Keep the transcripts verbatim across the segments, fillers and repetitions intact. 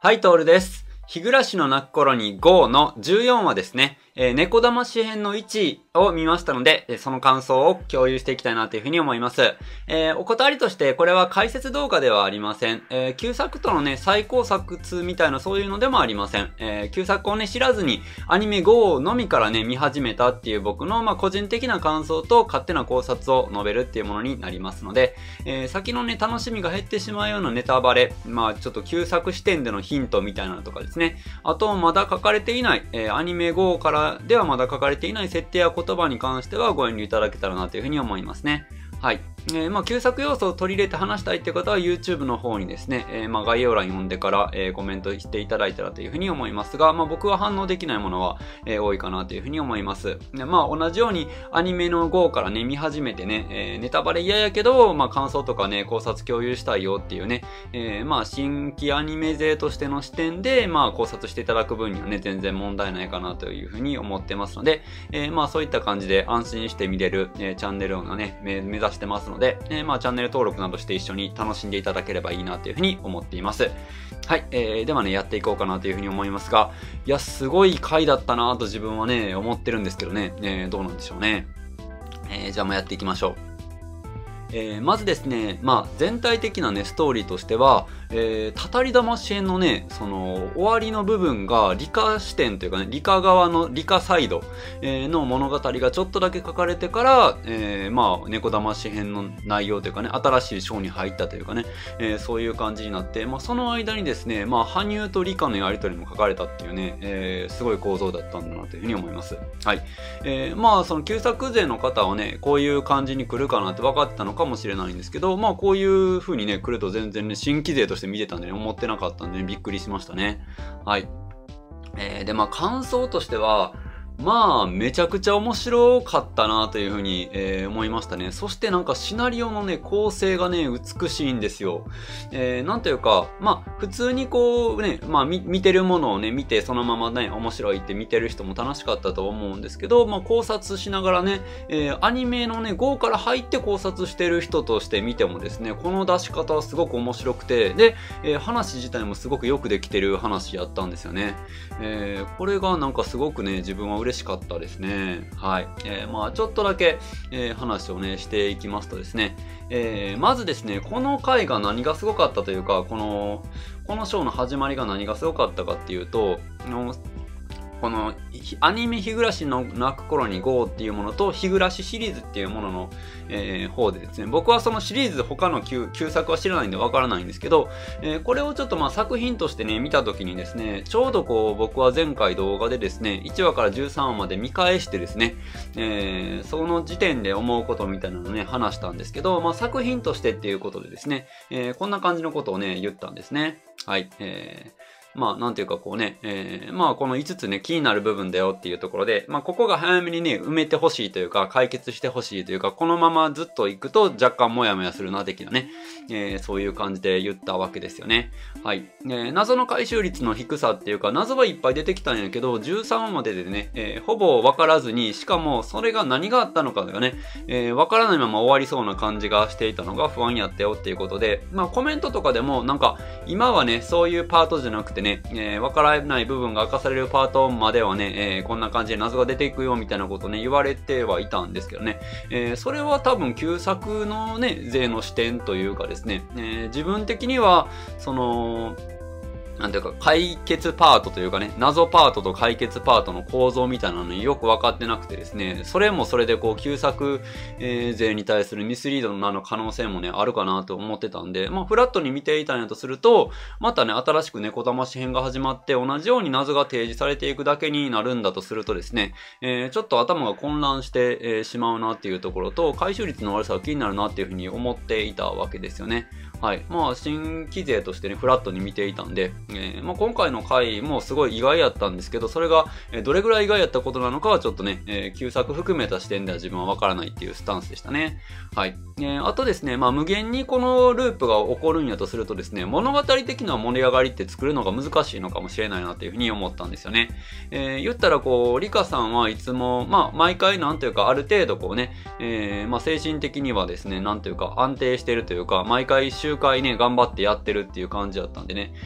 はい、トールです。日暮らしの泣く頃にゴーのじゅうよんわですね。えー、猫騙し編のいちを見ましたので、その感想を共有していきたいなというふうに思います。えー、お断りとして、これは解説動画ではありません。えー、旧作とのね、最高作つみたいなそういうのでもありません。えー、旧作をね、知らずにアニメゴーのみからね、見始めたっていう僕の、まあ、個人的な感想と勝手な考察を述べるっていうものになりますので、えー、先のね、楽しみが減ってしまうようなネタバレ、まあ、ちょっと旧作視点でのヒントみたいなのとかですね。あと、まだ書かれていない、えー、アニメゴーからではまだ書かれていない設定や言葉に関してはご遠慮いただけたらなというふうに思いますね。はい。えー、まあ、旧作要素を取り入れて話したいという方は YouTube の方にですね、えー、まあ、概要欄読んでから、えー、コメントしていただいたらというふうに思いますが、まあ、僕は反応できないものは、えー、多いかなというふうに思います。でまあ、同じようにアニメのゴーからね、見始めてね、えー、ネタバレ嫌やけど、まあ、感想とかね、考察共有したいよっていうね、えー、まあ、新規アニメ勢としての視点で、まあ、考察していただく分にはね、全然問題ないかなというふうに思ってますので、えー、まあ、そういった感じで安心して見れる、えー、チャンネルをね、目指してますので、えー、まあチャンネル登録などして一緒に楽しんでいただければいいなというふうに思っています。はい、えー、ではね、やっていこうかなというふうに思いますが、いや、すごい回だったなと自分はね、思ってるんですけどね、えー、どうなんでしょうね。えー、じゃあもうやっていきましょう。えー、まずですね、まあ、全体的なね、ストーリーとしては、えー、たたり魂編のね、その、終わりの部分が理科視点というかね、理科側の、理科サイド、えー、の物語がちょっとだけ書かれてから、えー、まあ、猫魂編の内容というかね、新しい章に入ったというかね、えー、そういう感じになって、まあ、その間にですね、まあ、羽生と理科のやりとりも書かれたっていうね、えー、すごい構造だったんだなというふうに思います。はい。えー、まあ、その旧作勢の方はね、こういう感じに来るかなって分かってたのかもしれないんですけど、まあ、こういう風にね、来ると全然ね、新規勢として見てたんでね、思ってなかったんで、ね、びっくりしましたね。はい。えー、で、まあ、感想としては、まあ、めちゃくちゃ面白かったなというふうに、えー、思いましたね。そしてなんかシナリオのね、構成がね、美しいんですよ。えー、なんというか、まあ、普通にこうね、まあ、見てるものをね、見てそのままね、面白いって見てる人も楽しかったと思うんですけど、まあ、考察しながらね、えー、アニメのね、ゴーから入って考察してる人として見てもですね、この出し方はすごく面白くて、で、えー、話自体もすごくよくできてる話やったんですよね。えー、これがなんかすごくね、自分は嬉しかったですね。はい。えー、まあちょっとだけ、えー、話をね、していきますとですね、えー、まずですね、この回が何がすごかったというか、この、このショーの始まりが何がすごかったかっていうと、のこのアニメ日暮らしの泣く頃にゴーっていうものと日暮らしシリーズっていうものの、えー、方でですね、僕はそのシリーズ他の 旧, 旧作は知らないんでわからないんですけど、えー、これをちょっとまあ作品としてね、見た時にですね、ちょうどこう僕は前回動画でですね、いちわからじゅうさんわまで見返してですね、えー、その時点で思うことみたいなのをね、話したんですけど、まあ作品としてっていうことでですね、えー、こんな感じのことをね、言ったんですね。はい。えーまあ、なんていうかこうね、えー、まあ、このいつつね、気になる部分だよっていうところで、まあ、ここが早めにね、埋めてほしいというか、解決してほしいというか、このままずっと行くと若干モヤモヤするな、的なね、えー、そういう感じで言ったわけですよね。はい。えー、謎の回収率の低さっていうか、謎はいっぱい出てきたんやけど、じゅうさんわまででね、えー、ほぼわからずに、しかもそれが何があったのかがね、えー、わからないまま終わりそうな感じがしていたのが不安やったよっていうことで、まあ、コメントとかでも、なんか、今はね、そういうパートじゃなくてね、えー、わからない部分が明かされるパートまではね、えー、こんな感じで謎が出ていくよみたいなことね、言われてはいたんですけどね、えー、それは多分旧作のね、勢の視点というかですね、えー、自分的には、その、なんていうか、解決パートというかね、謎パートと解決パートの構造みたいなのによく分かってなくてですね、それもそれでこう、旧作、えー、勢に対するミスリードの可能性もね、あるかなと思ってたんで、まあ、フラットに見ていたんやとすると、またね、新しく猫魂編が始まって、同じように謎が提示されていくだけになるんだとするとですね、えー、ちょっと頭が混乱して、えー、しまうなっていうところと、回収率の悪さが気になるなっていうふうに思っていたわけですよね。はい。まあ、新規勢としてね、フラットに見ていたんで、えーまあ、今回の回もすごい意外やったんですけど、それが、えー、どれぐらい意外やったことなのかはちょっとね、えー、旧作含めた視点では自分はわからないっていうスタンスでしたね。はい。えー、あとですね、まあ、無限にこのループが起こるんやとするとですね、物語的な盛り上がりって作るのが難しいのかもしれないなっていうふうに思ったんですよね。えー、言ったらこう、リカさんはいつも、まあ、毎回なんというか、ある程度こうね、えー、まあ、精神的にはですね、なんというか、安定してるというか、毎回周回ね、頑張ってやってるっていう感じだったんでね、えー、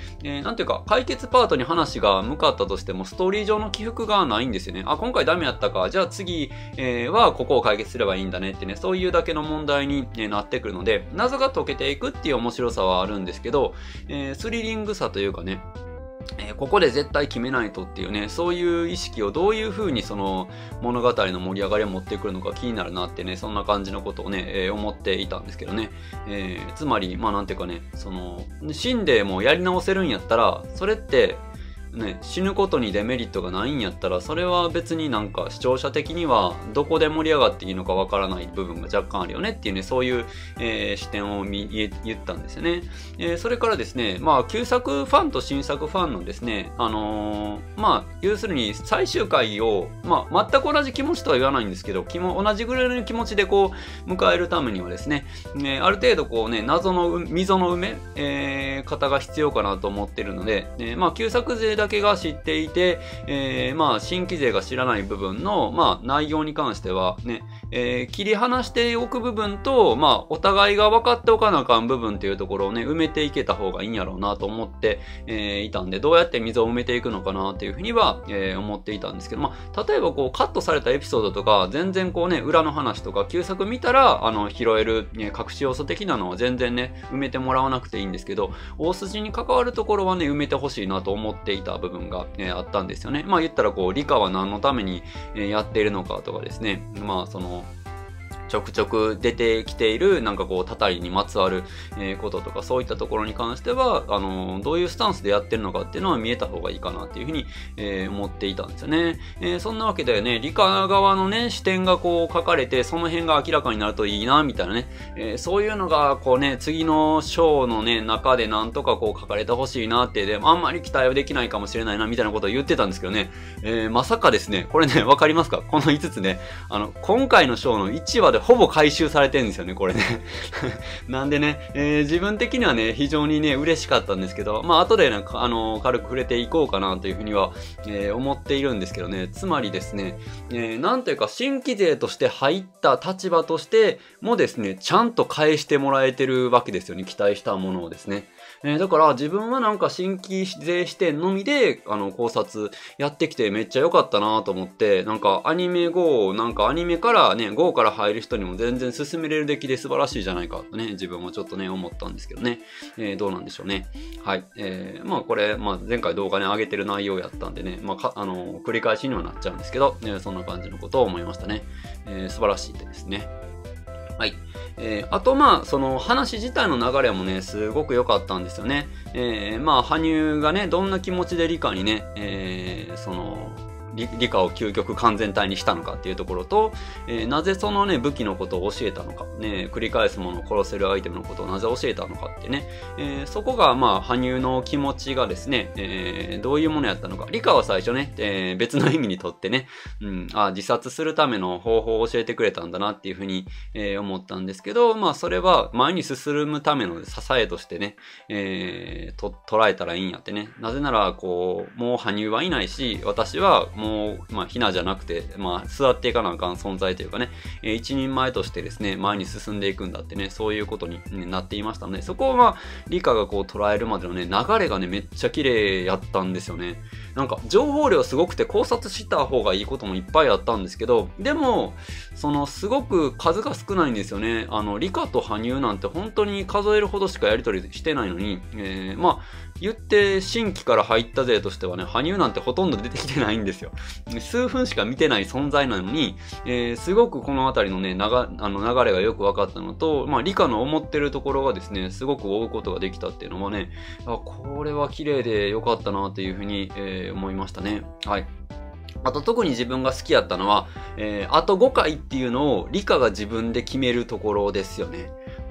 なんていうか、解決パートに話が向かったとしても、ストーリー上の起伏がないんですよね。あ、今回ダメやったか。じゃあ次、えー、はここを解決すればいいんだねってね、そういうだけの問題に、ね、なってくるので、謎が解けていくっていう面白さはあるんですけど、えー、スリリングさというかね、えー、ここで絶対決めないとっていうね、そういう意識をどういう風にその物語の盛り上がりを持ってくるのか気になるなってね、そんな感じのことをね、えー、思っていたんですけどね。えー、つまり、まあなんていうかね、その、死んでもやり直せるんやったら、それって、ね、死ぬことにデメリットがないんやったら、それは別になんか視聴者的にはどこで盛り上がっていいのかわからない部分が若干あるよねっていうね、そういう、えー、視点を見言ったんですよね。えー、それからですね、まあ旧作ファンと新作ファンのですね、あのー、まあ要するに最終回を、まあ全く同じ気持ちとは言わないんですけど、気も同じぐらいの気持ちでこう迎えるためにはですね、えー、ある程度こうね、謎の溝の埋め、えー、方が必要かなと思ってるので、えー、まあ旧作勢だけが知っていて、えー、まあ新規勢が知らない部分の、まあ、内容に関してはね、えー、切り離しておく部分と、まあお互いが分かっておかなあかん部分っていうところをね埋めていけた方がいいんやろうなと思って、えー、いたんで、どうやって溝を埋めていくのかなっていうふうには、えー、思っていたんですけど、まあ例えばこうカットされたエピソードとか全然こうね裏の話とか旧作見たらあの拾える、ね、隠し要素的なのは全然ね埋めてもらわなくていいんですけど、大筋に関わるところはね埋めてほしいなと思っていた部分が、えー、あったんですよね。まあ言ったらこう理科は何のために、えー、やっているのかとかですね、まあそのちょくちょく出てきているなんかこうたたりにまつわる、えー、こととかそういったところに関してはあのー、どういうスタンスでやってるのかっていうのは見えた方がいいかなっていうふうに、えー、思っていたんですよね。えー、そんなわけでね、理科側のね視点がこう書かれてその辺が明らかになるといいなみたいなね、えー、そういうのがこうね次の章のね中でなんとかこう書かれてほしいなってであんまり期待はできないかもしれないなみたいなことを言ってたんですけどね、えー、まさかですね、これねわかりますか、このいつつね、あの今回の章のいちわでほぼ回収されてるんですよね、これね。なんでね、えー、自分的にはね、非常にね、嬉しかったんですけど、まあ、後でね、あのー、軽く触れていこうかなというふうには、えー、思っているんですけどね、つまりですね、えー、なんというか、新規勢として入った立場としてもですね、ちゃんと返してもらえてるわけですよね、期待したものをですね。えー、だから自分はなんか新規勢視点のみで、あの、考察やってきてめっちゃ良かったなと思って、なんかアニメ ゴー、なんかアニメからね、ゴー から入る人にも全然進めれる出来で素晴らしいじゃないかとね、自分もちょっとね、思ったんですけどね。えー、どうなんでしょうね。はい。えー、まあこれ、まあ前回動画ね、上げてる内容やったんでね、まあか、あのー、繰り返しにはなっちゃうんですけど、えー、そんな感じのことを思いましたね。えー、素晴らしいですね。はい。えー、あとまあ、その話自体の流れもね、すごく良かったんですよね。えー、まあ、羽生がね、どんな気持ちで理科にね、えー、その、理, 理科を究極完全体にしたのかっていうところと、えー、なぜそのね武器のことを教えたのか、ね、繰り返すものを殺せるアイテムのことをなぜ教えたのかってね、えー、そこがまあ羽生の気持ちがですね、えー、どういうものやったのか。理科は最初ね、えー、別の意味にとってね、うん、あ自殺するための方法を教えてくれたんだなっていうふうに、えー、思ったんですけど、まあそれは前に進むための支えとしてね、えー、と捉えたらいいんやってね。なぜならこうもう羽生はいないし、私はもうもう、まあ、ひなじゃなくて、まあ、座っていかなあかん存在というかね、えー、一人前としてですね、前に進んでいくんだってね、そういうことに、ね、なっていましたので、そこをまあ、理科がこう捉えるまでのね、流れがね、めっちゃ綺麗やったんですよね。なんか、情報量すごくて考察した方がいいこともいっぱいあったんですけど、でも、その、すごく数が少ないんですよね。あの、理科と羽生なんて本当に数えるほどしかやり取りしてないのに、えー、まあ、言って新規から入った勢としてはね、羽生なんてほとんど出てきてないんですよ。数分しか見てない存在なのに、えー、すごくこのあたりのね、流あの流れがよく分かったのと、まあ理科の思ってるところがですね、すごく追うことができたっていうのはね、あこれは綺麗で良かったなというふうに、えー、思いましたね。はい。あと特に自分が好きやったのは、えー、あとごかいっていうのを理科が自分で決めるところですよね。うん、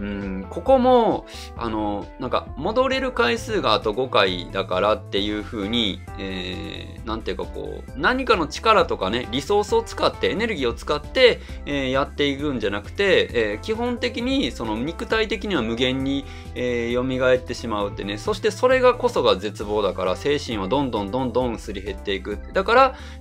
ここも、あの、なんか、戻れる回数があとごかいだからっていう風に、えー、なんていうかこう、何かの力とかね、リソースを使って、エネルギーを使って、えー、やっていくんじゃなくて、えー、基本的に、その肉体的には無限に、えー、蘇ってしまうってね、そしてそれがこそが絶望だから、精神はどんどんどんどんすり減っていく。だから、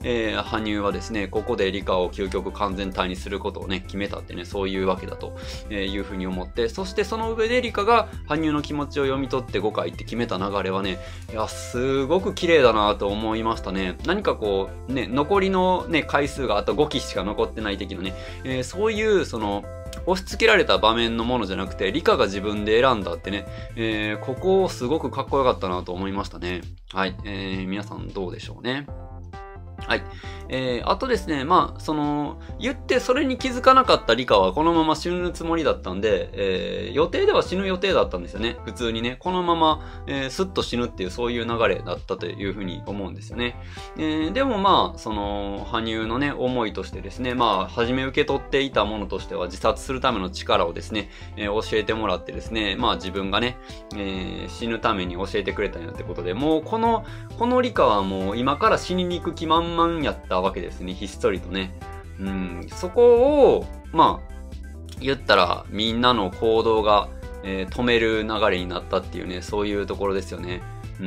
えー、羽生はですね、ここで理科を究極完全体にすることをね、決めたってね、そういうわけだというふうに思って、そしてその上で理科が羽生の気持ちを読み取ってごかいって決めた流れはね、いや、すごく綺麗だなと思いましたね。何かこう、ね、残りのね、回数があとごきしか残ってない的なね、えー、そういう、その、押し付けられた場面のものじゃなくて、理科が自分で選んだってね、えー、ここすごくかっこよかったなと思いましたね。はい、えー、皆さんどうでしょうね。はい。えー、あとですね、まあ、その、言ってそれに気づかなかった理科はこのまま死ぬつもりだったんで、えー、予定では死ぬ予定だったんですよね。普通にね、このまま、えー、スッと死ぬっていうそういう流れだったというふうに思うんですよね。えー、でもまあ、その、羽生のね、思いとしてですね、まあ、初め受け取っていたものとしては自殺するための力をですね、えー、教えてもらってですね、まあ自分がね、えー、死ぬために教えてくれたんやってことで、もうこの、この理科はもう今から死にに行く気満々やったわけですね、ひっそりとね。うん、そこを、まあ、言ったらみんなの行動が、えー、止める流れになったっていうね、そういうところですよね。うん、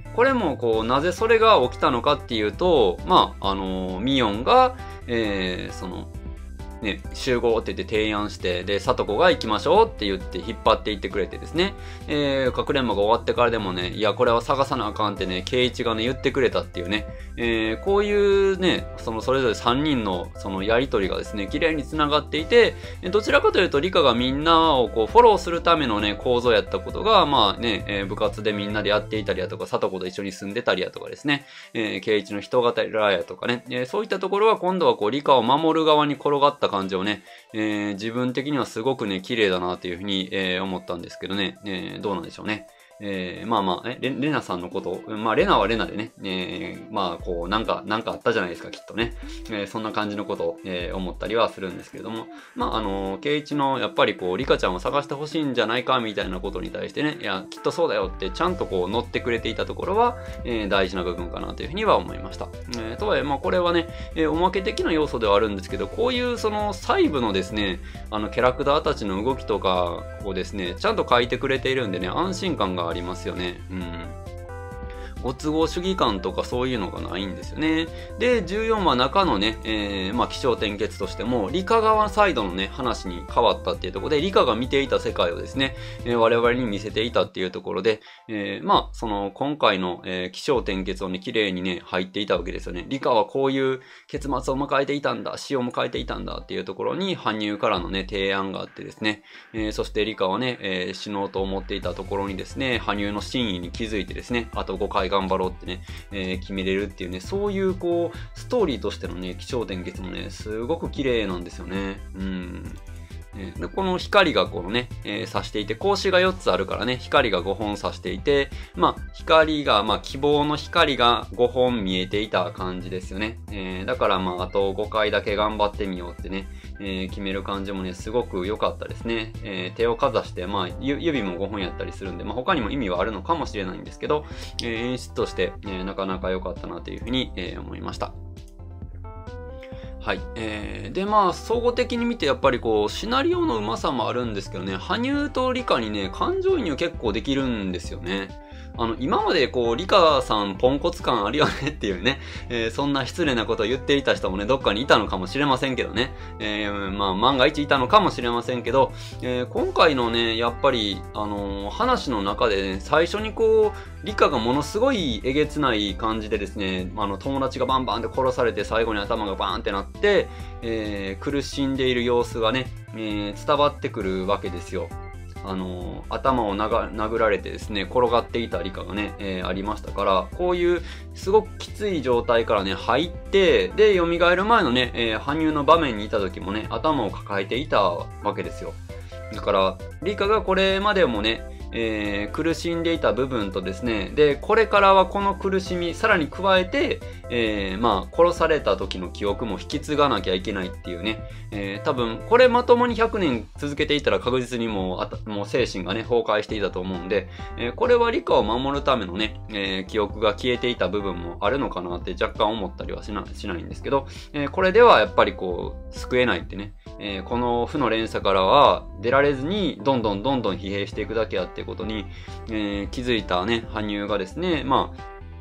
これもこう、なぜそれが起きたのかっていうと、まあ、あのー、ミヨンが、えー、その、ね、集合って言って提案して、で、さとこが行きましょうって言って引っ張っていってくれてですね、えー、かくれんぼが終わってからでもね、いや、これは探さなあかんってね、ケイイチがね、言ってくれたっていうね、えー、こういうね、そのそれぞれさんにんのそのやりとりがですね、綺麗に繋がっていて、どちらかというと理科がみんなをこうフォローするためのね、構造やったことが、まあね、えー、部活でみんなでやっていたりやとか、さとこと一緒に住んでたりやとかですね、えー、ケイイチの人型やとかね、えー、そういったところは今度はこう理科を守る側に転がった感じをね、えー、自分的にはすごくね、綺麗だなというふうに、えー、思ったんですけどね、えー、どうなんでしょうね。えー、まあまあ、え、レ、レナさんのこと、まあ、レナはレナでね、えー、まあ、こう、なんか、なんかあったじゃないですか、きっとね。えー、そんな感じのことを、えー、思ったりはするんですけれども、まあ、あのー、ケイイチの、やっぱりこう、リカちゃんを探してほしいんじゃないか、みたいなことに対してね、いや、きっとそうだよって、ちゃんとこう、乗ってくれていたところは、えー、大事な部分かなというふうには思いました。えー、とはいえ、まあ、これはね、えー、おまけ的な要素ではあるんですけど、こういう、その、細部のですね、あの、キャラクターたちの動きとかをですね、ちゃんと書いてくれているんでね、安心感がありますよね。うん。ご都合主義感とかそういうのがないんですよね。で、じゅうよんわ中のね、えー、まあ、起承転結としても、理科側サイドのね、話に変わったっていうところで、理科が見ていた世界をですね、えー、我々に見せていたっていうところで、えー、まあ、その、今回の、えー、起承転結をね、綺麗にね、入っていたわけですよね。理科はこういう結末を迎えていたんだ、死を迎えていたんだっていうところに、羽生からのね、提案があってですね、えー、そして理科はね、えー、死のうと思っていたところにですね、羽生の真意に気づいてですね、あとごかい頑張ろうってね、えー、決めれるっていうね、そういうこう、ストーリーとしてのね、起承転結もね、すごく綺麗なんですよね。うん。でこの光がこのね、えー、差していて、格子がよっつあるからね、光がごほん差していて、まあ、光が、まあ、希望の光がごほん見えていた感じですよね。えー、だからまあ、あとごかいだけ頑張ってみようってね、えー、決める感じもね、すごく良かったですね。えー、手をかざして、まあ、指もごほんやったりするんで、まあ、他にも意味はあるのかもしれないんですけど、えー、演出として、えー、なかなか良かったなというふうに、えー、思いました。はい。えー、で、まあ、総合的に見て、やっぱりこう、シナリオのうまさもあるんですけどね、羽生と理科にね、感情移入結構できるんですよね。あの、今までこう、リカさんポンコツ感あるよねっていうね、えー、そんな失礼なことを言っていた人もね、どっかにいたのかもしれませんけどね、えー、まあ、万が一いたのかもしれませんけど、えー、今回のね、やっぱり、あのー、話の中でね、最初にこう、リカがものすごいえげつない感じでですね、あの、友達がバンバンって殺されて最後に頭がバーンってなって、えー、苦しんでいる様子がね、えー、伝わってくるわけですよ。あのー、頭をなが殴られてですね、転がっていた理科がね、えー、ありましたから、こういうすごくきつい状態からね、入って、で、蘇る前のね、えー、羽生の場面にいた時もね、頭を抱えていたわけですよ。だから、理科がこれまでもね、えー、苦しんでいた部分とですね、で、これからはこの苦しみ、さらに加えて、えー、まあ、殺された時の記憶も引き継がなきゃいけないっていうね、えー、多分、これまともにひゃくねん続けていたら確実にもう、あたもう精神がね、崩壊していたと思うんで、えー、これは理科を守るためのね、えー、記憶が消えていた部分もあるのかなって若干思ったりはしな、しないんですけど、えー、これではやっぱりこう、救えないってね、えー、この負の連鎖からは出られずに、どんどんどんどん疲弊していくだけやってことに、えー、気づいたね、羽生がですね、まあ、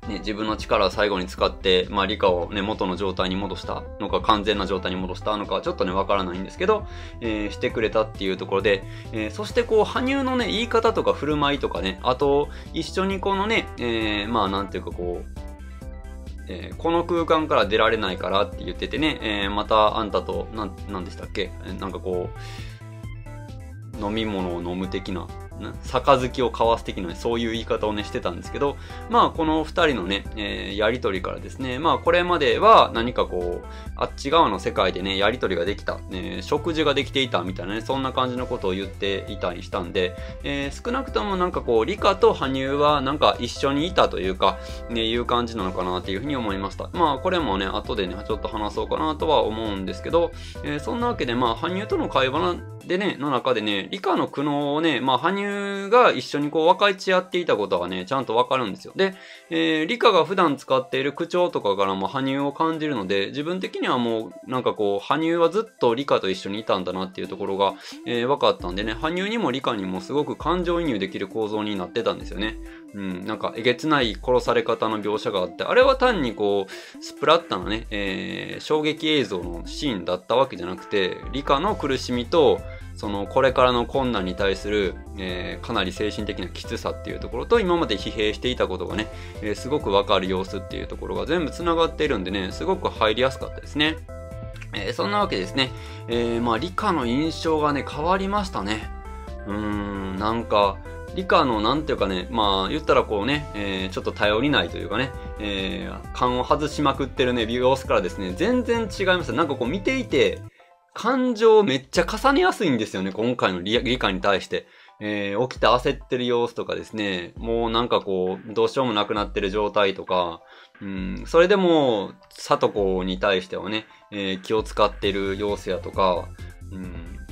ね、自分の力を最後に使って、まあ、理科をね、元の状態に戻したのか、完全な状態に戻したのか、ちょっとね、わからないんですけど、えー、してくれたっていうところで、えー、そしてこう、羽生のね、言い方とか振る舞いとかね、あと、一緒にこのね、えー、まあ、なんていうかこう、えー、この空間から出られないからって言っててね、えー、またあんたと、なん、なんでしたっけ、なんかこう、飲み物を飲む的な、杯を交わす的な、ね、そういう言い方をねしてたんですけど、まあこの二人のね、えー、やりとりからですね、まあこれまでは何かこう、あっち側の世界でね、やりとりができた、えー、食事ができていたみたいなね、そんな感じのことを言っていたりしたんで、えー、少なくともなんかこう、理科と羽生はなんか一緒にいたというか、ね、いう感じなのかなっていうふうに思いました。まあこれもね、後でね、ちょっと話そうかなとは思うんですけど、えー、そんなわけでまあ羽生との会話でね、の中でね、理科の苦悩をね、まあ羽生が一緒にこう分かち合っていたことがね、ちゃんとわかるんですよ。で、えー、理科が普段使っている口調とかからも羽生を感じるので、自分的にはもうなんかこう、羽生はずっと理科と一緒にいたんだなっていうところが、えー、分かったんでね、羽生にも理科にもすごく感情移入できる構造になってたんですよね。うん、なんかえげつない殺され方の描写があって、あれは単にこう、スプラッタなね、えー、衝撃映像のシーンだったわけじゃなくて、理科の苦しみと、そのこれからの困難に対する、えー、かなり精神的なきつさっていうところと今まで疲弊していたことがね、えー、すごくわかる様子っていうところが全部つながっているんでね、すごく入りやすかったですね。えー、そんなわけですね。えー、まあ理科の印象がね、変わりましたね。うーん、なんか、理科のなんていうかね、まあ言ったらこうね、えー、ちょっと頼りないというかね、えー、勘を外しまくってるね、様子からですね、全然違います。なんかこう見ていて、感情めっちゃ重ねやすいんですよね、今回の理科に対して。えー、起きて焦ってる様子とかですね、もうなんかこう、どうしようもなくなってる状態とか、うん、それでも、里子に対してはね、えー、気を使ってる様子やとか、うん、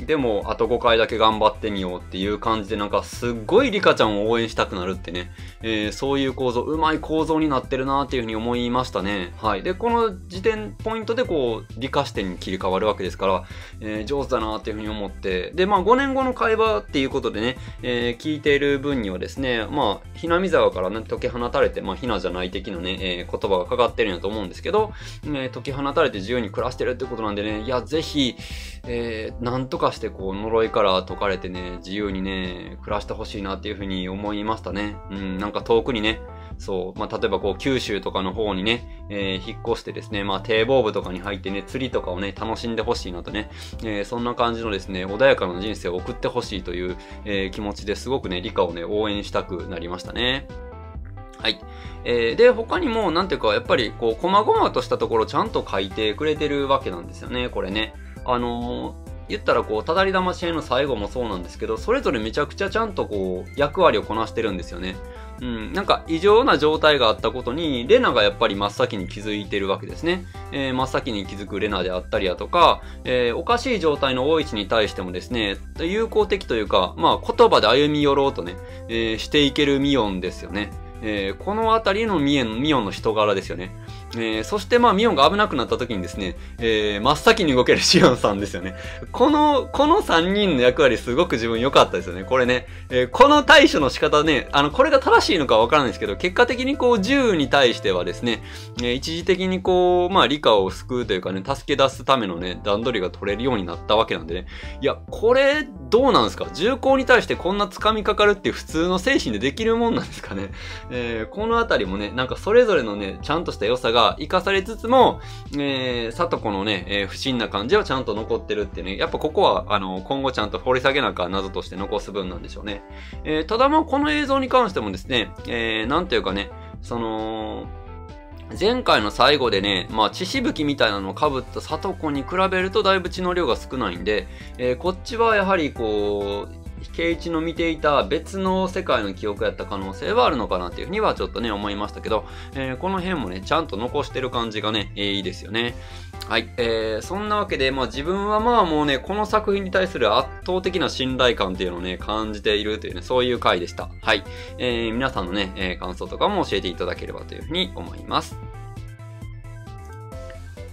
でも、あとごかいだけ頑張ってみようっていう感じで、なんかすっごいリカちゃんを応援したくなるってね、えー、そういう構造、うまい構造になってるなっていうふうに思いましたね。はい。で、この時点、ポイントでこう、理科視点に切り替わるわけですから、えー、上手だなっていうふうに思って、で、まあごねんごの会話っていうことでね、えー、聞いている分にはですね、まあ、ひなみ沢からね、解き放たれて、まあ、ひなじゃない的なね、えー、言葉がかかってるんやと思うんですけど、えー、解き放たれて自由に暮らしてるってことなんでね、いや、ぜひ、えー、なんとかしてこう呪いから解かれてね、自由にね、暮らしてほしいなっていうふうに思いましたね。うん、なんか遠くにね、そう、まあ、例えばこう九州とかの方にね、えー、引っ越してですね、まあ、堤防部とかに入ってね、釣りとかをね、楽しんでほしいなとね、えー、そんな感じのですね、穏やかな人生を送ってほしいという、えー、気持ちですごくね、理科をね、応援したくなりましたね。はい。えー、で、他にも、なんていうか、やっぱり、こう、細々としたところちゃんと書いてくれてるわけなんですよね、これね。あのー、言ったらこう、ただり玉試合の最後もそうなんですけど、それぞれめちゃくちゃちゃんとこう、役割をこなしてるんですよね。うん、なんか異常な状態があったことに、レナがやっぱり真っ先に気づいてるわけですね。えー、真っ先に気づくレナであったりだとか、えー、おかしい状態の大一に対してもですね、友好的というか、まあ言葉で歩み寄ろうとね、えー、していけるミオンですよね。えー、このあたりのミエン、ミオンの人柄ですよね。えー、そしてまあミオンが危なくなった時にですね、えー、真っ先に動けるシオンさんですよね。この、このさんにんの役割すごく自分良かったですよね。これね、えー、この対処の仕方ね、あの、これが正しいのかわからないんですけど、結果的にこう銃に対してはですね、えー、一時的にこう、まあ理科を救うというかね、助け出すためのね、段取りが取れるようになったわけなんでね。いや、これ、どうなんですか？銃口に対してこんな掴みかかるっていう普通の精神でできるもんなんですかね。えー、このあたりもね、なんかそれぞれのね、ちゃんとした良さが生かされつつも、えー、里子のね、えー、不審な感じはちゃんと残ってるってね、やっぱここは、あの、今後ちゃんと掘り下げなか謎として残す分なんでしょうね。えー、ただまあこの映像に関してもですね、えー、なんていうかね、その、前回の最後でね、まあ、血しぶきみたいなのを被った里子に比べるとだいぶ血の量が少ないんで、えー、こっちはやはりこう、ケイイチの見ていた別の世界の記憶やった可能性はあるのかなっていうふうにはちょっとね、思いましたけど、えー、この辺もね、ちゃんと残してる感じがね、えー、いいですよね。はい。えー、そんなわけで、まあ自分はまあもうね、この作品に対する圧倒的な信頼感っていうのをね、感じているというね、そういう回でした。はい。えー、皆さんのね、えー、感想とかも教えていただければというふうに思います。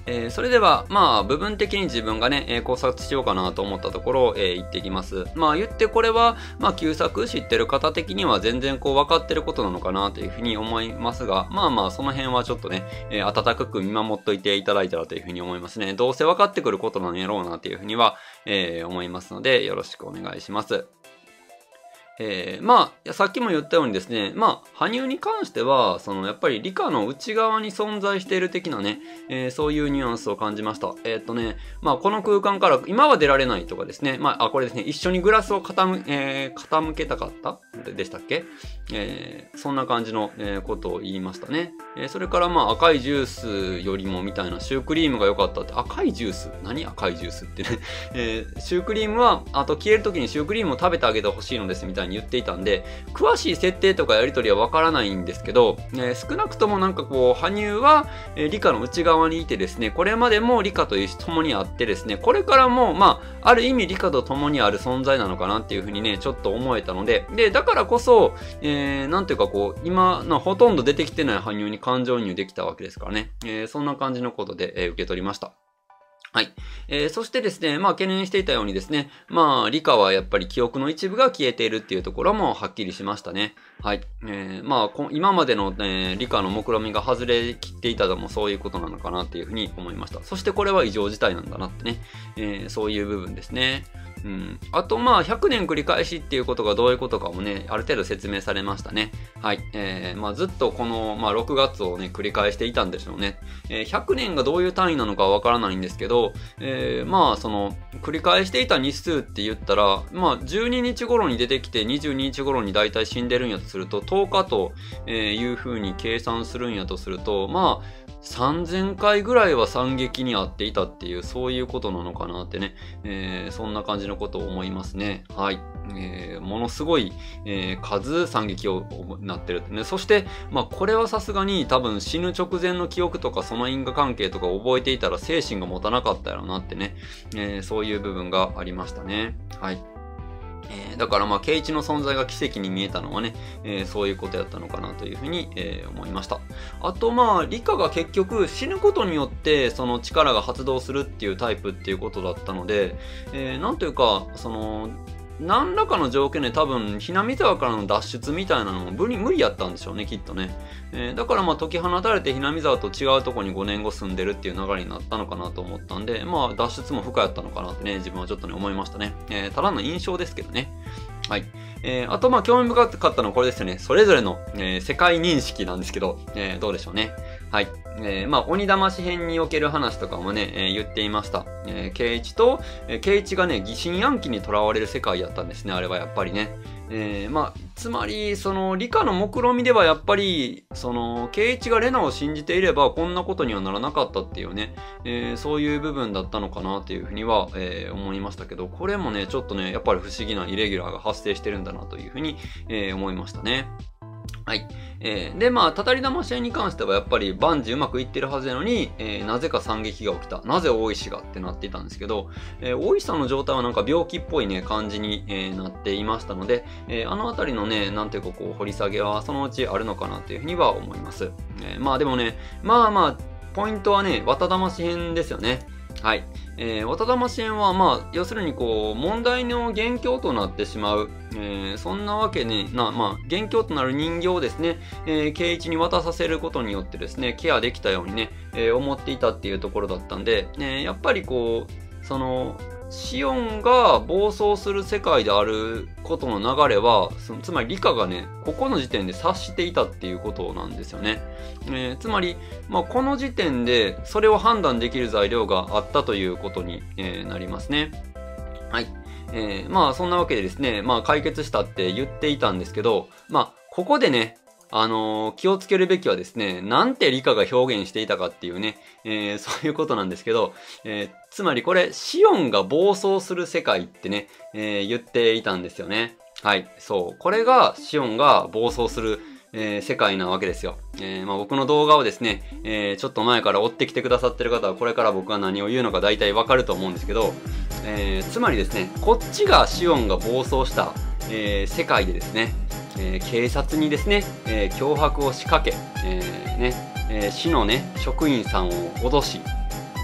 えー、それでは、まあ、部分的に自分がね、えー、考察しようかなと思ったところを、えー、言っていきます。まあ、言ってこれは、まあ、旧作知ってる方的には全然こう分かってることなのかなというふうに思いますが、まあまあ、その辺はちょっとね、えー、温かく見守っといていただいたらというふうに思いますね。どうせ分かってくることなんやろうなというふうには、えー、思いますので、よろしくお願いします。えー、まあ、さっきも言ったようにですね、まあ、羽生に関しては、その、やっぱり理科の内側に存在している的なね、えー、そういうニュアンスを感じました。えー、っとね、まあ、この空間から今は出られないとかですね、まあ、あ、これですね、一緒にグラスを傾、えー、傾けたかったでしたっけ、えー、そんな感じの、えー、ことを言いましたね。えー、それから、まあ、赤いジュースよりもみたいな、シュークリームが良かったって、赤いジュース何赤いジュースってね、えー、シュークリームは、あと消える時にシュークリームを食べてあげてほしいのですみたいな言っていたんで、詳しい設定とかやり取りはわからないんですけど、えー、少なくともなんかこう、羽生は、えー、理科の内側にいてですね、これまでも理科という共にあってですね、これからも、まあ、ある意味理科と共にある存在なのかなっていうふうにね、ちょっと思えたので、で、だからこそ、えー、なんていうかこう、今のほとんど出てきてない羽生に感情移入できたわけですからね、えー、そんな感じのことで、えー、受け取りました。はい。えー、そしてですね、まあ懸念していたようにですね、まあ理科はやっぱり記憶の一部が消えているっていうところもはっきりしましたね。はい。えー、まあ今までの、ね、理科の目論見みが外れきっていたのもそういうことなのかなっていうふうに思いました。そしてこれは異常事態なんだなってね、えー、そういう部分ですね。うん、あとまあひゃくねん繰り返しっていうことがどういうことかもね、ある程度説明されましたね。はい。えー、まあずっとこの、まあ、ろくがつをね、繰り返していたんでしょうね。えー、ひゃくねんがどういう単位なのかはわからないんですけど、えー、まあその、繰り返していた日数って言ったら、まあじゅうににち頃に出てきてにじゅうににち頃に大体死んでるんやとすると、とおかというふうに計算するんやとすると、まあ、さんぜんかいぐらいは惨劇に遭っていたっていう、そういうことなのかなってね、えー、そんな感じのことを思いますね。はい。えー、ものすごい、えー、数惨劇をなってるってね。そして、まあこれはさすがに多分死ぬ直前の記憶とかその因果関係とか覚えていたら精神が持たなかったやろなってね、えー、そういう部分がありましたね。はい。えー、だからまあ、圭一の存在が奇跡に見えたのはね、えー、そういうことやったのかなというふうに、えー、思いました。あとまあ、理科が結局死ぬことによってその力が発動するっていうタイプっていうことだったので、えー、なんというか、その、何らかの条件で多分、ひなみ沢からの脱出みたいなのも無理、無理やったんでしょうね、きっとね。えー、だからまあ、解き放たれてひなみ沢と違うとこにごねんご住んでるっていう流れになったのかなと思ったんで、まあ、脱出も不可やったのかなってね、自分はちょっとね、思いましたね。えー、ただの印象ですけどね。はい。えー、あとまあ、興味深かったのはこれですよね。それぞれの、えー、世界認識なんですけど、えー、どうでしょうね。はい。えー、まあ、鬼騙し編における話とかもね、えー、言っていました。えー、圭一と、えー、圭一がね、疑心暗鬼に囚われる世界やったんですね、あれはやっぱりね。えー、まあ、つまり、その、理科の目論見みではやっぱり、その、圭一がレナを信じていれば、こんなことにはならなかったっていうね、えー、そういう部分だったのかなっていうふうには、えー、思いましたけど、これもね、ちょっとね、やっぱり不思議なイレギュラーが発生してるんだなというふうに、えー、思いましたね。はい。えー、で、まあ、たたり騙し合いに関してはやっぱり万事うまくいってるはずなのに、えー、なぜか惨劇が起きた。なぜ大石がってなっていたんですけど、えー、大石さんの状態はなんか病気っぽいね、感じに、えー、なっていましたので、えー、あのあたりのね、なんていうかこう、掘り下げはそのうちあるのかなというふうには思います。えー、まあでもね、まあまあ、ポイントはね、綿騙し編ですよね。はい。えー、綿玉支援は、まあ、要するにこう、問題の元凶となってしまう。えー、そんなわけね、な、まあ、元凶となる人形をですね、えー、圭一に渡させることによってですね、ケアできたようにね、えー、思っていたっていうところだったんで、えー、やっぱりこう、その、シオンが暴走する世界であることの流れは、そのつまり理科がね、ここの時点で察していたっていうことなんですよね。えー、つまり、まあ、この時点でそれを判断できる材料があったということに、えー、なりますね。はい。えー、まあそんなわけでですね、まあ解決したって言っていたんですけど、まあここでね、あのー、気をつけるべきはですね、なんて理科が表現していたかっていうね、えー、そういうことなんですけど、えー、つまりこれ、シオンが暴走する世界ってね、えー、言っていたんですよね。はい、そう。これが、シオンが暴走する、えー、世界なわけですよ。えー、まあ僕の動画をですね、えー、ちょっと前から追ってきてくださってる方は、これから僕が何を言うのか大体わかると思うんですけど、えー、つまりですね、こっちがシオンが暴走した、えー、世界でですね、えー、警察にですね、えー、脅迫を仕掛け、えー、ね、えー、市のね、職員さんを脅し、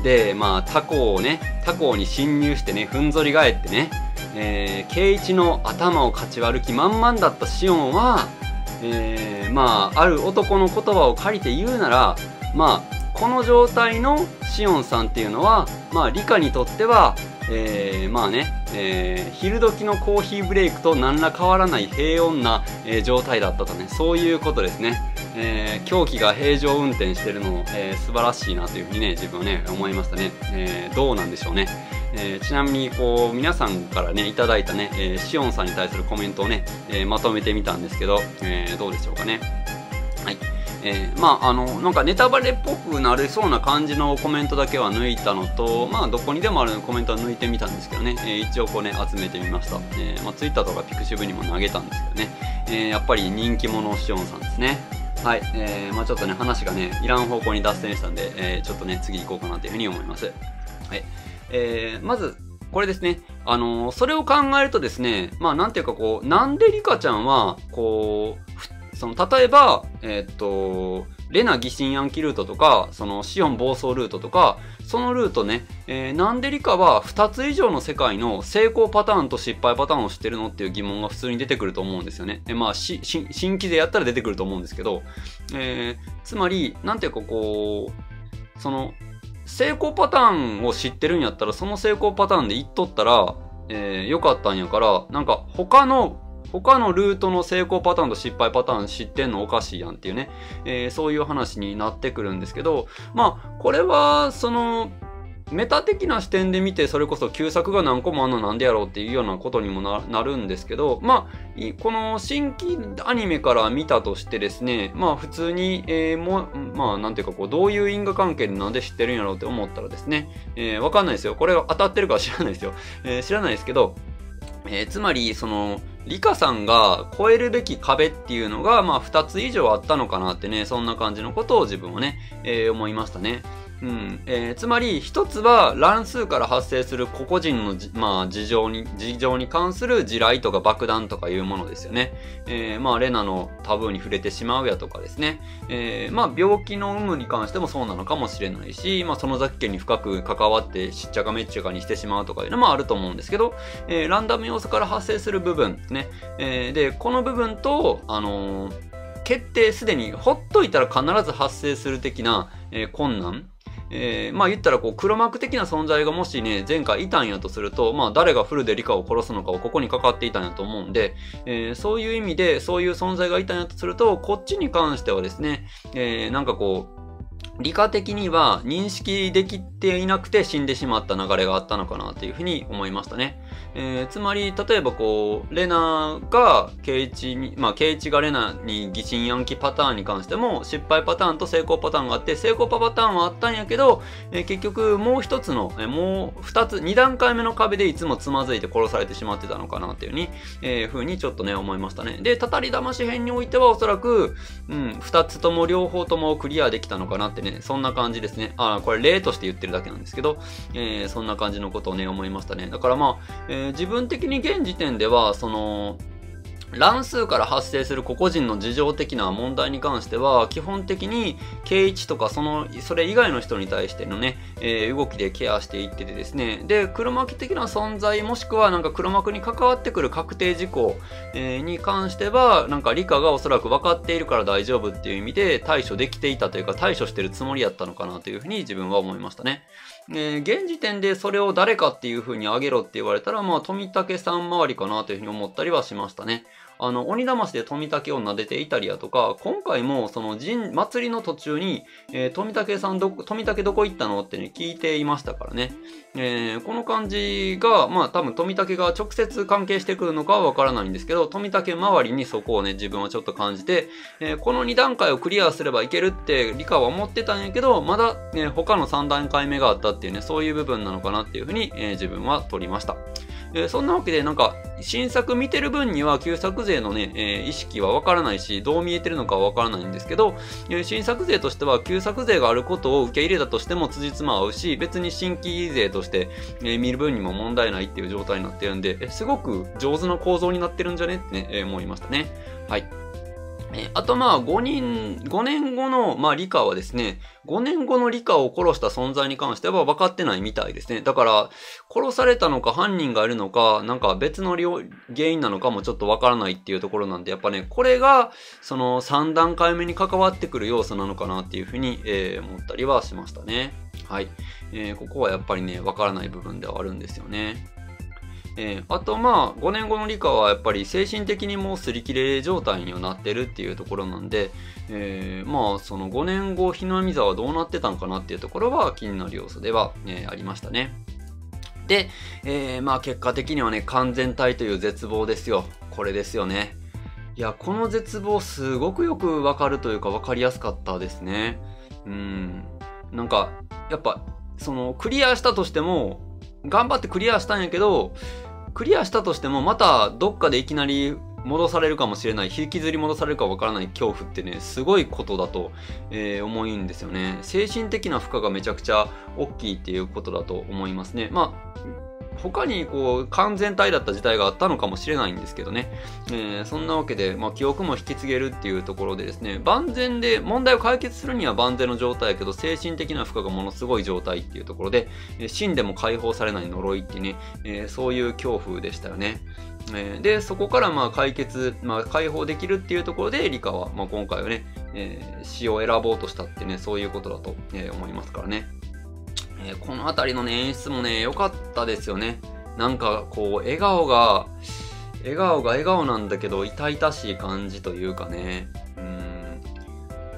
で、まあ、他校をね、他校に侵入してね、ふんぞり返ってね、えー、圭一の頭をかち割る気満々だったシオンは、えー、まあ、ある男の言葉を借りて言うなら、まあ、この状態のシオンさんっていうのは、まあ、リカにとっては、えー、まあね、えー、昼時のコーヒーブレイクと何ら変わらない平穏な、えー、状態だったとね、そういうことですね。えー、狂気が平常運転してるのも、えー、素晴らしいなというふうにね、自分はね、思いましたね。えー、どうなんでしょうね。えー、ちなみに、こう、皆さんからね、いただいたね、えー、シオンさんに対するコメントをね、えー、まとめてみたんですけど、えー、どうでしょうかね。はい。えー、まあ、あの、なんかネタバレっぽくなりそうな感じのコメントだけは抜いたのと、まあ、どこにでもあるコメントは抜いてみたんですけどね、えー、一応こうね、集めてみました。えー、まあ、ツイッターとかピクシブにも投げたんですけどね、えー、やっぱり人気者シオンさんですね。はい。えー、まあ、ちょっとね、話がね、いらん方向に脱線したんで、えー、ちょっとね、次行こうかなというふうに思います。はい。えー、まず、これですね。あのー、それを考えるとですね、まあ、なんていうかこう、なんでリカちゃんは、こう、その、例えば、えー、っと、レナ疑心暗鬼ルートとか、そのシオン暴走ルートとか、そのルートね、えー、なんでリカはふたつ以上の世界の成功パターンと失敗パターンを知ってるのっていう疑問が普通に出てくると思うんですよね。えまあ、し、し新規でやったら出てくると思うんですけど、えー、つまり、なんていうかこう、その、成功パターンを知ってるんやったら、その成功パターンで言っとったら、えー、よかったんやから、なんか他の他のルートの成功パターンと失敗パターン知ってんのおかしいやんっていうね、えー、そういう話になってくるんですけど、まあ、これは、その、メタ的な視点で見て、それこそ旧作が何個もあんのなんでやろうっていうようなことにも な, なるんですけど、まあ、この新規アニメから見たとしてですね、まあ普通に、えー、もまあなんていうかこう、どういう因果関係でなんで知ってるんやろうって思ったらですね、えー、わかんないですよ。これが当たってるかは知らないですよ。えー、知らないですけど、えー、つまり、その、リカさんが超えるべき壁っていうのが、まあ、二つ以上あったのかなってね、そんな感じのことを自分はね、えー、思いましたね。うん。えー、つまり、一つは乱数から発生する個々人の、まあ、事情に、事情に関する地雷とか爆弾とかいうものですよね。えー、まあ、レナのタブーに触れてしまうやとかですね。えー、まあ、病気の有無に関してもそうなのかもしれないし、まあ、その雑件に深く関わってしっちゃかめっちゃかにしてしまうとかいうのもあると思うんですけど、えー、ランダム要素から発生する部分ね。えー、で、この部分と、あのー、決定すでにほっといたら必ず発生する的な、えー、困難。えー、まあ言ったらこう黒幕的な存在がもしね、前回いたんやとすると、まあ誰がフルでリカを殺すのかをここにかかっていたんやと思うんで、えー、そういう意味でそういう存在がいたんやとすると、こっちに関してはですね、えー、なんかこう、理科的には認識できていなくて死んでしまった流れがあったのかなっていうふうに思いましたね。えー、つまり、例えばこう、レナがケイチに、まあ、ケイチがレナに疑心暗鬼パターンに関しても、失敗パターンと成功パターンがあって、成功パターンはあったんやけど、えー、結局もう一つの、えー、もう二つ、二段階目の壁でいつもつまずいて殺されてしまってたのかなっていうふうに、えー、ふうにちょっとね、思いましたね。で、たたり魂編においてはおそらく、うん、二つとも両方ともクリアできたのかなってね、そんな感じですね。あ、これ例として言ってるだけなんですけど、えー、そんな感じのことをね、思いましたね。だからまあ、えー、自分的に現時点では、その、乱数から発生する個々人の事情的な問題に関しては、基本的に、ケイチとかその、それ以外の人に対してのね、えー、動きでケアしていっててですね、で、黒幕的な存在、もしくはなんか黒幕に関わってくる確定事項、えー、に関しては、なんか理科がおそらく分かっているから大丈夫っていう意味で対処できていたというか、対処してるつもりやったのかなというふうに自分は思いましたね。えー、現時点でそれを誰かっていう風にあげろって言われたら、まあ、富武さん周りかなというふうに思ったりはしましたね。あの、鬼騙しで富武を撫でていたりやとか、今回もその神、祭りの途中に、えー、富武さんどこ、富武どこ行ったのってね、聞いていましたからね。えー、この感じが、まあ多分富武が直接関係してくるのかはわからないんですけど、富武周りにそこをね、自分はちょっと感じて、えー、このに段階をクリアすればいけるって理科は思ってたんやけど、まだね、他のさん段階目があったっていうね、そういう部分なのかなっていうふうに、えー、自分は取りました。えー、そんなわけで、なんか、新作見てる分には旧作勢のね、えー、意識はわからないし、どう見えてるのかはわからないんですけど、えー、新作勢としては旧作勢があることを受け入れたとしても辻褄合うし、別に新規勢として、えー、見る分にも問題ないっていう状態になってるんで、えー、すごく上手な構造になってるんじゃねってね、えー、思いましたね。はい。 えー、あとまあごにん、ごねんごの、まあ理科はですね、ごねんごの理科を殺した存在に関しては分かってないみたいですね。だから、殺されたのか犯人がいるのか、なんか別の原因なのかもちょっと分からないっていうところなんで、やっぱね、これが、そのさん段階目に関わってくる要素なのかなっていうふうに、えー、思ったりはしましたね。はい。えー、ここはやっぱりね、分からない部分ではあるんですよね。えー、あとまあごねんごの理科はやっぱり精神的にもう擦り切れ状態にはなってるっていうところなんで、えー、まあそのごねんごひなみざはどうなってたんかなっていうところは気になる要素では、えー、ありましたね。で、えー、まあ結果的にはね、完全体という絶望ですよ。これですよね。いや、この絶望すごくよくわかるというかわかりやすかったですね。うん。なんか、やっぱ、そのクリアしたとしても、頑張ってクリアしたんやけど、クリアしたとしてもまたどっかでいきなり戻されるかもしれない、引きずり戻されるかわからない恐怖ってね、すごいことだと、えー、思うんですよね。精神的な負荷がめちゃくちゃ大きいっていうことだと思いますね。まあ他にこう完全体だった時代があったのかもしれないんですけどね、えー、そんなわけで、まあ、記憶も引き継げるっていうところでですね、万全で問題を解決するには万全の状態やけど精神的な負荷がものすごい状態っていうところで、えー、死んでも解放されない呪いっていうね、えー、そういう恐怖でしたよね。えー、でそこからまあ解決、まあ、解放できるっていうところでリカは、まあ、今回はね、えー、死を選ぼうとしたってね、そういうことだと、えー、思いますからね。えー、この辺りのね、演出もね、良かったですよね。なんか、こう、笑顔が、笑顔が笑顔なんだけど、痛々しい感じというかね。うん。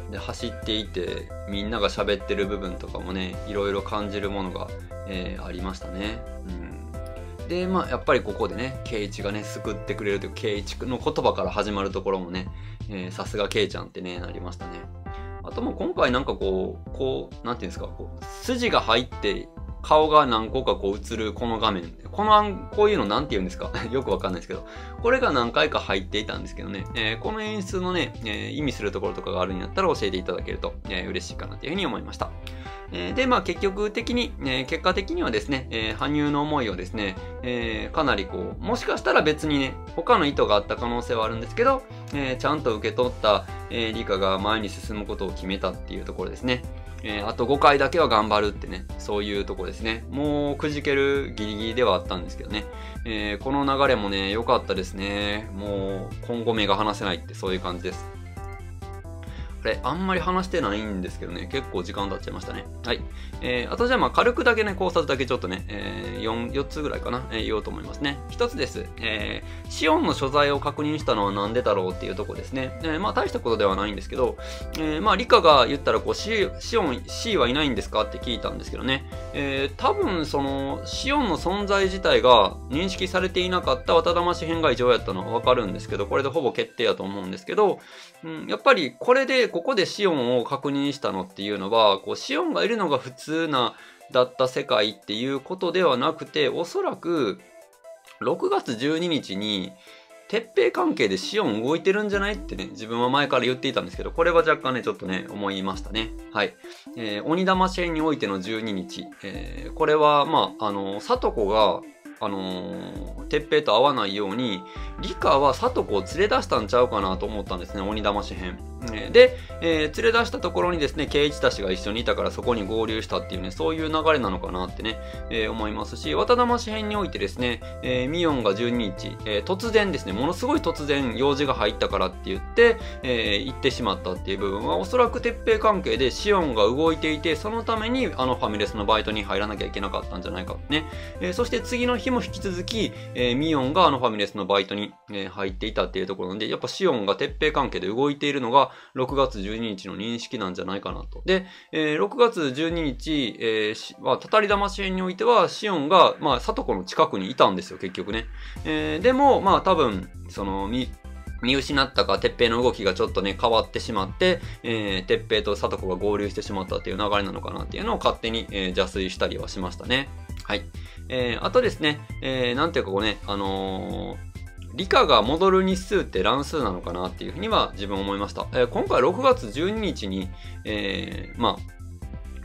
で、走っていて、みんなが喋ってる部分とかもね、いろいろ感じるものが、えー、ありましたね。うん。で、まあ、やっぱりここでね、ケイチがね、救ってくれるという、ケイチの言葉から始まるところもね、さすがケイちゃんってね、なりましたね。あとも今回なんかこう、こう、なんていうんですか、こう、筋が入って、顔が何個かこう映るこの画面。この、こういうのなんて言うんですかよくわかんないですけど。これが何回か入っていたんですけどね。えー、この演出のね、えー、意味するところとかがあるんやったら教えていただけると、えー、嬉しいかなというふうに思いました。えー、で、まあ結局的に、えー、結果的にはですね、えー、羽生の思いをですね、えー、かなりこう、もしかしたら別にね、他の意図があった可能性はあるんですけど、えー、ちゃんと受け取った、えー、理科が前に進むことを決めたっていうところですね。えー、あとごかいだけは頑張るってね、そういうとこですね。もうくじけるギリギリではあったんですけどね。えー、この流れもね、良かったですね。もう今後目が離せないってそういう感じです。あれ、あんまり話してないんですけどね、結構時間経っちゃいましたね。はい。えー、あとじゃあまあ軽くだけね、考察だけちょっとね、えー、よん、よっつぐらいかな、えー、言おうと思いますね。ひとつです。えー、シオンの所在を確認したのはなんでだろうっていうとこですね。えー、まあ大したことではないんですけど、えー、まあリカが言ったらこう、シ, シオン、C はいないんですかって聞いたんですけどね。えー、多分その、シオンの存在自体が認識されていなかった綿魂編が異常やったのはわかるんですけど、これでほぼ決定やと思うんですけど、うん、やっぱりこれで、ここでシオンを確認したのっていうのは、こうシオンがいるのが普通なだった世界っていうことではなくて、おそらくろくがつじゅうににちに鉄平関係でシオン動いてるんじゃないってね、自分は前から言っていたんですけど、これは若干ね、ちょっとね、思いましたね。はい。えー、鬼玉支援においてのじゅうににち。えー、これは、まあ、あの、里子が、あのー、鉄平と会わないように、リカは里子を連れ出したんちゃうかなと思ったんですね、鬼玉支編。で、えー、連れ出したところにですね、ケイチたちが一緒にいたからそこに合流したっていうね、そういう流れなのかなってね、えー、思いますし、綿玉支編においてですね、えー、ミオンがじゅうににち、えー、突然ですね、ものすごい突然用事が入ったからって言って、えー、行ってしまったっていう部分は、おそらく鉄平関係でシオンが動いていて、そのためにあのファミレスのバイトに入らなきゃいけなかったんじゃないかってね。えー、そして次の日も引き続き、えー、ミオンがあのファミレスのバイトに、えー、入っていたっていうところなんで、やっぱシオンが鉄平関係で動いているのが、ろくがつじゅうににちの認識なんじゃないかなと。で、えー、ろくがつじゅうににち、えー、まあ、たたり玉支援においては、シオンが、まあ、里子の近くにいたんですよ、結局ね。えー、でも、まあ、多分、その、み、見失ったか、鉄平の動きがちょっとね、変わってしまって、えー、鉄平と里子が合流してしまったっていう流れなのかなっていうのを勝手に、えー、邪推したりはしましたね。はい。えー、あとですね、えー、なんていうかこうね、あのー、理科が戻る日数って乱数なのかなっていうふうには自分思いました。えー、今回ろくがつじゅうににちに、えー、まあ、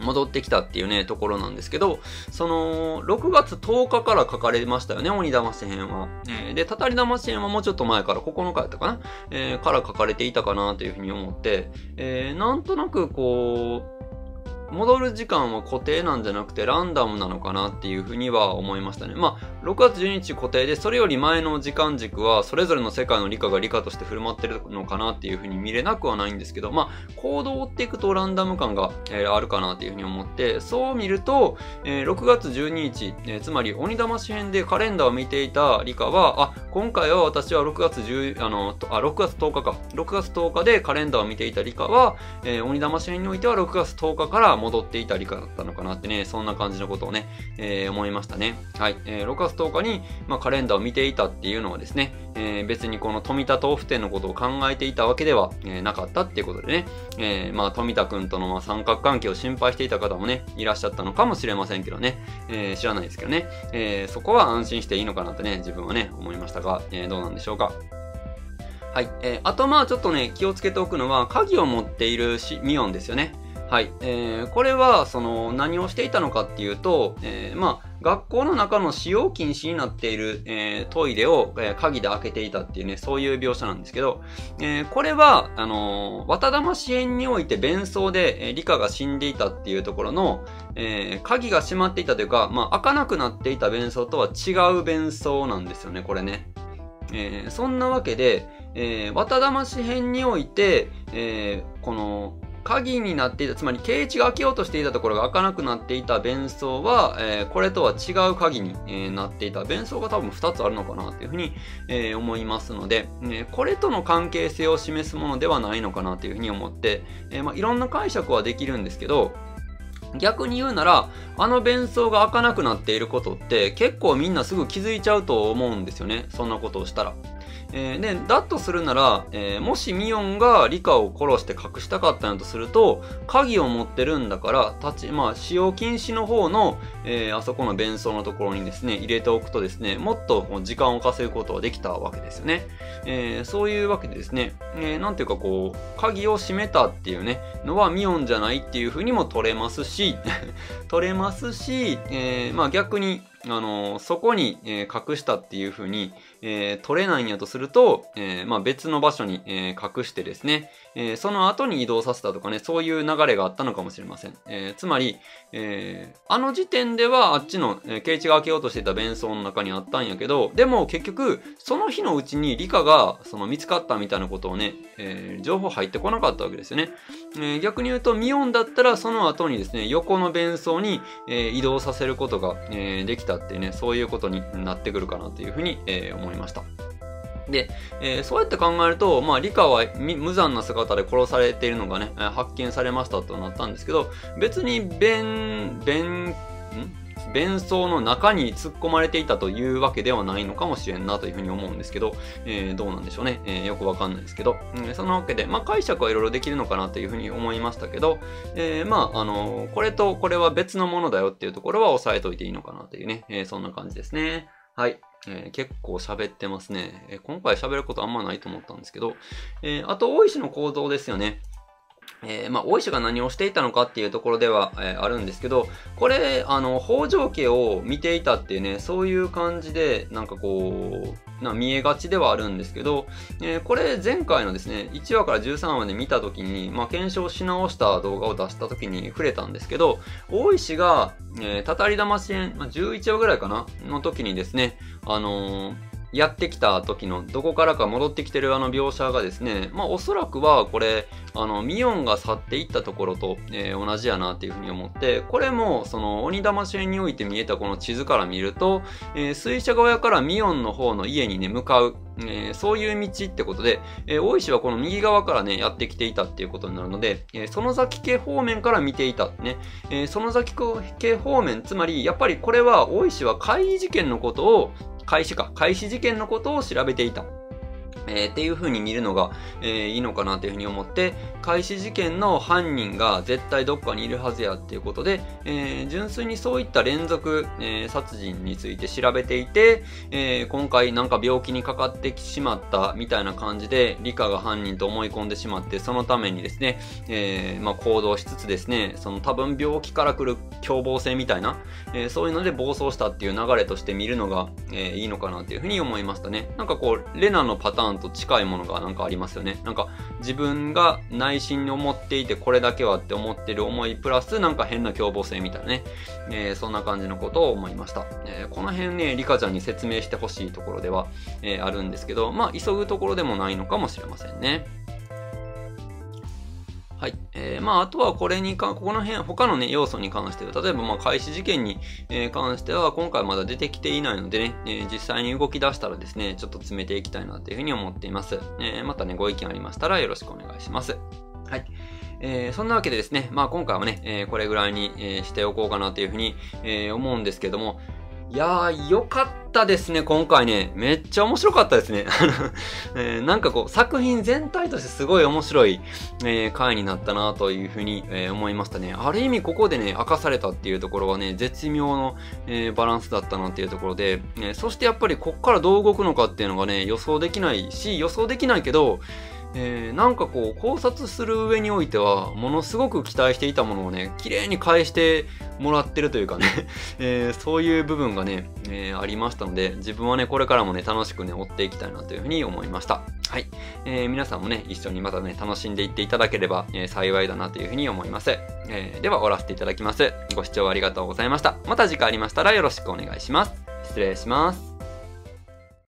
戻ってきたっていうね、ところなんですけど、その、ろくがつとおかから書かれましたよね、鬼騙し編は。えー、で、たたり騙し編はもうちょっと前から、ここのかやったかな、えー、から書かれていたかなというふうに思って、えー、なんとなくこう、戻る時間は固定なんじゃなくてランダムなのかなっていうふうには思いましたね。まあ、ろくがつじゅうににち固定で、それより前の時間軸は、それぞれの世界の理科が理科として振る舞ってるのかなっていうふうに見れなくはないんですけど、まあ、行動を追っていくとランダム感が、えー、あるかなっていうふうに思って、そう見ると、えー、ろくがつじゅうににち、えー、つまり鬼騙し編でカレンダーを見ていた理科は、あ、今回は私はろくがつじゅう、あの、あ、ろくがつとおかか。ろくがつとおかでカレンダーを見ていた理科は、えー、鬼騙し編においてはろくがつとおかから戻っていた理科だったのかなってね、そんな感じのことをね、えー、思いましたね。はい。えー、ろくがつとおかに、まあ、カレンダーを見ていたっていうのはですね、えー、別にこの富田豆腐店のことを考えていたわけでは、えー、なかったっていうことでね、えー、まあ、富田くんとのまあ三角関係を心配していた方もね、いらっしゃったのかもしれませんけどね、えー、知らないですけどね、えー、そこは安心していいのかなってね、自分はね、思いましたが、えー、どうなんでしょうか。はい。えー、あとまあちょっとね、気をつけておくのは、鍵を持っているしミオンですよね。はい。えー、これは、その、何をしていたのかっていうと、えー、まあ、学校の中の使用禁止になっている、えー、トイレを、えー、鍵で開けていたっていうね、そういう描写なんですけど、えー、これは、あのー、綿玉支援において弁装で、えー、理科が死んでいたっていうところの、えー、鍵が閉まっていたというか、まあ、開かなくなっていた弁装とは違う弁装なんですよね、これね。えー、そんなわけで、えー、綿玉支編において、えー、この、鍵になっていた、つまり、ケイイチが開けようとしていたところが開かなくなっていた弁装は、えー、これとは違う鍵に、えー、なっていた。弁装が多分ふたつあるのかなっていうふうに、えー、思いますので、えー、これとの関係性を示すものではないのかなというふうに思って、えー、まあ、いろんな解釈はできるんですけど、逆に言うなら、あの弁装が開かなくなっていることって結構みんなすぐ気づいちゃうと思うんですよね。そんなことをしたら。えー、で、だとするなら、えー、もしミオンがリカを殺して隠したかったのとすると、鍵を持ってるんだから、立ち、まあ、使用禁止の方の、えー、あそこの弁装のところにですね、入れておくとですね、もっと時間を稼ぐことができたわけですよね。えー、そういうわけでですね、えー、なんていうかこう、鍵を閉めたっていうね、のはミオンじゃないっていう風にも取れますし、取れますし、えー、まあ逆に、あのー、そこに、えー、隠したっていう風に、えー、取れないんやとすると、えー、まあ別の場所に、えー、隠してですね、えー、その後に移動させたとかね、そういう流れがあったのかもしれません。えー、つまり、えー、あの時点ではあっちの、えー、ケイイチが開けようとしていた弁装の中にあったんやけど、でも結局、その日のうちにリカがその見つかったみたいなことをね、えー、情報入ってこなかったわけですよね。えー、逆に言うと、ミオンだったらその後にですね、横の弁装に、えー、移動させることが、えー、できたっていうね、そういうことになってくるかなというふうに、えー、思いました。で、えー、そうやって考えると、まあ、リカは無残な姿で殺されているのがね、発見されましたとなったんですけど、別に弁、弁、ん弁装の中に突っ込まれていたというわけではないのかもしれんなというふうに思うんですけど、えー、どうなんでしょうね。えー、よくわかんないですけど、うん、そのわけで、まあ、解釈はいろいろできるのかなというふうに思いましたけど、えー、まあ、あのー、これとこれは別のものだよっていうところは押さえといていいのかなというね、えー、そんな感じですね。はい。えー、結構喋ってますね。えー、今回喋ることあんまないと思ったんですけど、えー、あと、大石の構造ですよね。えー、まあ、大石が何をしていたのかっていうところでは、えー、あるんですけど、これ、あの、北条家を見ていたっていうね、そういう感じで、なんかこう、な見えがちではあるんですけど、えー、これ前回のですね、いちわからじゅうさんわで見たときに、まあ、検証し直した動画を出したときに触れたんですけど、大石が、えー、たたり玉支援、まあ、じゅういちわぐらいかなの時にですね、あのー、やってきた時のどこからか戻ってきてるあの描写がですね、まあおそらくはこれ、あの、ミオンが去っていったところと、えー、同じやなっていうふうに思って、これもその鬼玉支において見えたこの地図から見ると、えー、水車小屋からミオンの方の家にね、向かう、えー、そういう道ってことで、えー、大石はこの右側からね、やってきていたっていうことになるので、えー、園崎家方面から見ていたね。えー、園崎家方面、つまり、やっぱりこれは大石は怪異事件のことを開始か。開始事件のことを調べていた。 えー、っていう風に見るのが、えー、いいのかなという風に思って、開始事件の犯人が絶対どっかにいるはずやっていうことで、えー、純粋にそういった連続、えー、殺人について調べていて、えー、今回なんか病気にかかってしまったみたいな感じで、リカが犯人と思い込んでしまって、そのためにですね、えー、まあ行動しつつですね、その多分病気から来る凶暴性みたいな、えー、そういうので暴走したっていう流れとして見るのが、えー、いいのかなという風に思いましたね。なんかこう、レナのパターンと近いものがなんかありますよね。なんか自分が内心に思っていてこれだけはって思ってる思いプラスなんか変な凶暴性みたいなね、えー、そんな感じのことを思いました。えー、この辺ね、リカちゃんに説明してほしいところでは、えー、あるんですけど、まあ急ぐところでもないのかもしれませんね。はい。えー、まあ、あとはこれにか、ここの辺、他のね、要素に関しては、例えば、まあ、開始事件に、えー、関しては、今回まだ出てきていないのでね、えー、実際に動き出したらですね、ちょっと詰めていきたいなというふうに思っています。えー、またね、ご意見ありましたらよろしくお願いします。はい。えー、そんなわけでですね、まあ、今回はね、えー、これぐらいに、えー、しておこうかなというふうに、えー、思うんですけども、いやー、よかったですね、今回ね。めっちゃ面白かったですね。えー、なんかこう、作品全体としてすごい面白い、えー、回になったなというふうに、えー、思いましたね。ある意味ここでね、明かされたっていうところはね、絶妙の、えー、バランスだったなっていうところで、えー、そしてやっぱりこっからどう動くのかっていうのがね、予想できないし、予想できないけど、えー、なんかこう考察する上においてはものすごく期待していたものをね綺麗に返してもらってるというかね、えー、そういう部分がね、えー、ありましたので自分はねこれからもね楽しくね追っていきたいなというふうに思いました。はい、えー、皆さんもね一緒にまたね楽しんでいっていただければ、えー、幸いだなというふうに思います。えー、では終わらせていただきます。ご視聴ありがとうございました。また次回ありましたらよろしくお願いします。失礼します。